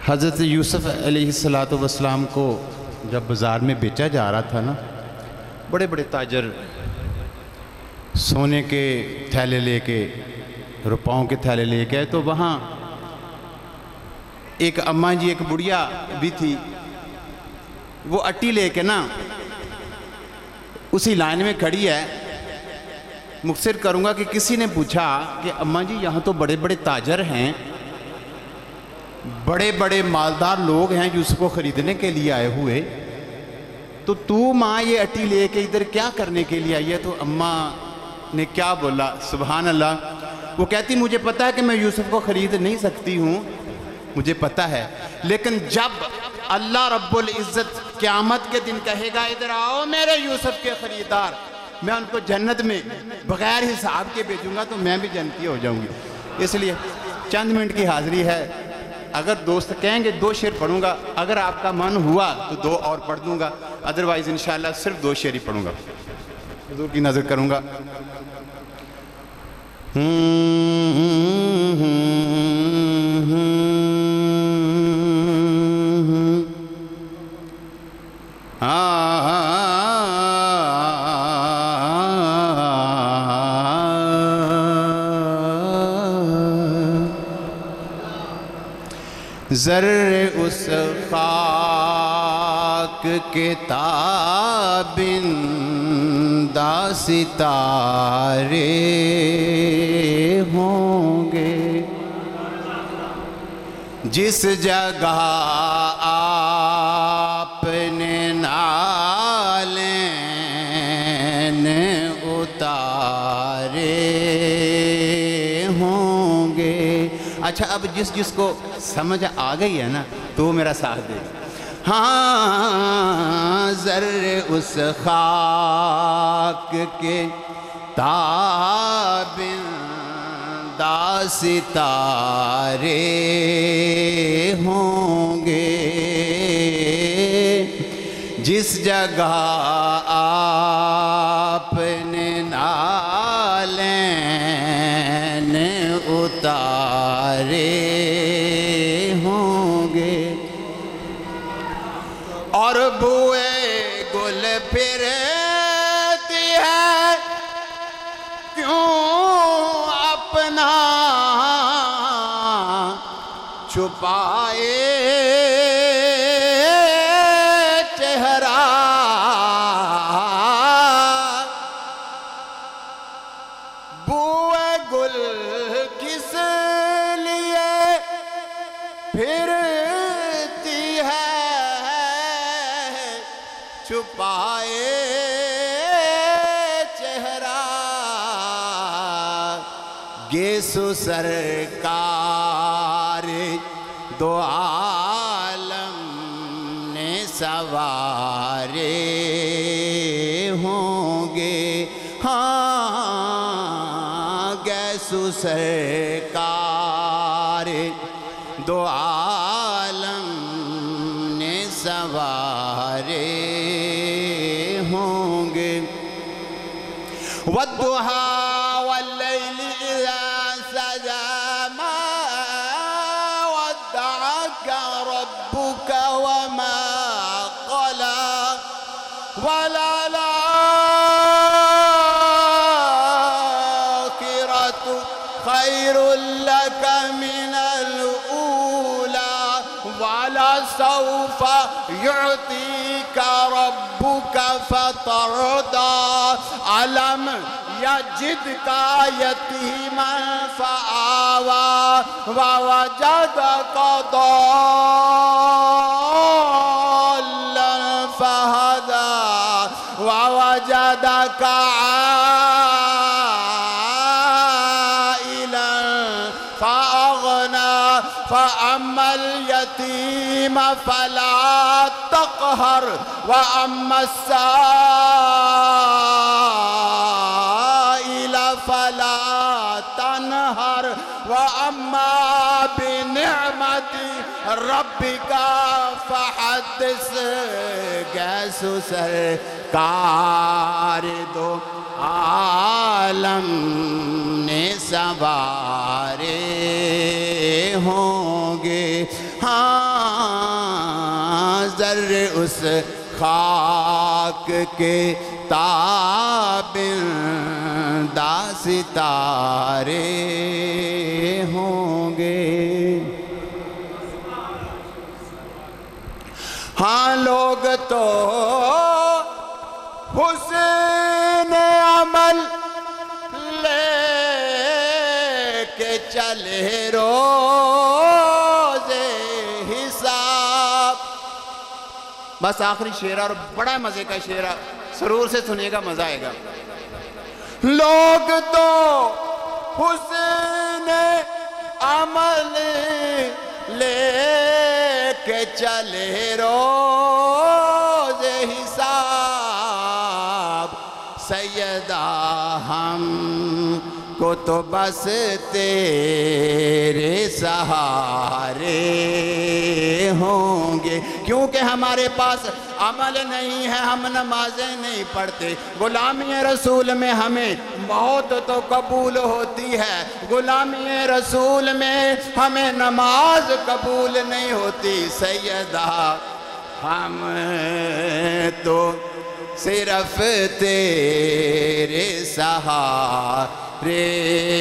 حضرت یوسف علیہ السلام کو جب بازار میں بیچا جا رہا تھا نا، بڑے بڑے تاجر سونے کے تھیلے لے کے، روپاؤں کے تھیلے لے کے، تو وہاں ایک اماں جی، ایک بڑھیا بھی تھی، وہ اٹی لے کے نا اسی لائن میں کھڑی ہے۔ مختصر کروں گا کہ کسی نے پوچھا کہ اماں جی یہاں تو بڑے بڑے تاجر ہیں، بڑے بڑے مالدار لوگ ہیں جو اس کو خریدنے کے لیے آئے ہوئے، تو ماں یہ اٹی لے کے ادھر کیا کرنے کے لیے آئی ہے؟ تو اماں نے کیا بولا؟ سبحان اللہ، وہ کہتی مجھے پتہ ہے کہ میں یوسف کو خرید نہیں سکتی ہوں، مجھے پتہ ہے، لیکن جب اللہ رب العزت قیامت کے دن کہے گا ادھر آؤ میرے یوسف کے خریدار، میں ان کو جنت میں بغیر حساب کے بھیجوں گا تو میں بھی جنتی ہو جاؤں گی۔ اس لیے چند منٹ کی حاضری ہے، اگر دوست کہیں گے 2 شعر پڑھوں گا، اگر آپ کا من ہوا تو 2 اور پڑھ دوں گا، ادروائز انشاءاللہ صرف 2 شعر ہی پڑھوں گا، حضور کی نظر کروں گا۔ ذرے اس خاک کے تابندہ ستارے ہوں گے، جس جگہ آپ نے نالین اتارے ہوں گے۔ اچھا، اب جس کو سمجھ آ گئی ہے نا تو وہ میرا ساتھ دے۔ ہاں، ذرے اس خاک کے تابندہ ستارے ہوں گے، جس جگہ آپ نے نالین اتارے ہوں گے، اور بوئے گل پھرتی ہے، کیوں اپنا چھپائے چہرہ، بوئے گل کس لیے پھرتی ہے، چھپائے چہرہ، گیسو سرکار دو عالم نے سوارے ہوں گے۔ ہاں، گیسو سرکار دو عالم نے سوارے ہوں گے۔ وَالضُّحَىٰ وَاللَّيْلِ إِذَا سَجَىٰ مَا وَدَّعَكَ رَبُّكَ وَمَا قَلَىٰ، وَلَلْآخِرَةُ خَيْرٌ لَكَ مِنَ الْأُولَىٰ، وَلَسَوْفَ يُعْطِيكَ رَبُّكَ فَتَرْضَىٰ، أَلَمْ يَجِدْكَ يَتِيمًا فَآوَىٰ، وَوَجَدَكَ ضَالًّا فَهَدَىٰ، وَوَجَدَكَ عَائِلًا فَأَغْنَىٰ، فَأَمَّا الْيَتِيمَ فَلَا تَقْهَرْ، وَأَمَّا السَّائِلَ فَلَا تَنْهَرْ، وَأَمَّا بِنِعْمَةِ رَبِّكَ فَحَدِّثْ۔ گیسو سرکار دو عالم نے سوارے ہوں گے، ہاں اس خاک کے تابندہ ستارے ہوں گے۔ ہاں لوگ تو حسن عمل لے کے چلے روز حساب۔ بس آخری شعر اور بڑا مزے کا شعر، سرور سے سنیے گا، مزہ آئے گا۔ لوگ تو حسن عمل لے کے چلے روز حساب، سیدہ ہم کو تو بس تیرے سہارے ہوں گے، کیونکہ ہمارے پاس عمل نہیں ہے، ہم نمازیں نہیں پڑھتے۔ غلامی رسول میں ہمیں موت تو قبول ہوتی ہے، غلامی رسول میں ہمیں نماز قبول نہیں ہوتی۔ سیدہ ہم تو صرف تیرے سہارے